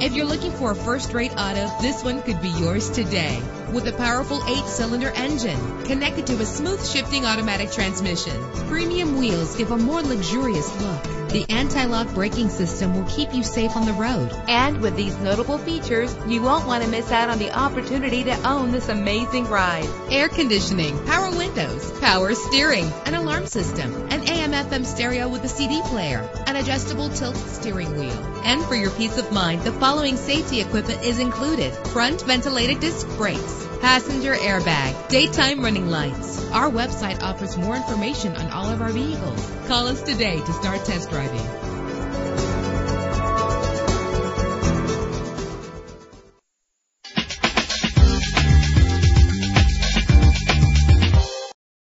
If you're looking for a first-rate auto, this one could be yours today. With a powerful 8-cylinder engine connected to a smooth shifting automatic transmission, premium wheels give a more luxurious look. The anti-lock braking system will keep you safe on the road. And with these notable features, you won't want to miss out on the opportunity to own this amazing ride. Air conditioning, power windows, power steering, an alarm system, an AM/FM stereo with a CD player, an adjustable tilt steering wheel. And for your peace of mind, the following safety equipment is included: front ventilated disc brakes, passenger airbag, daytime running lights. Our website offers more information on all of our vehicles. Call us today to start test driving.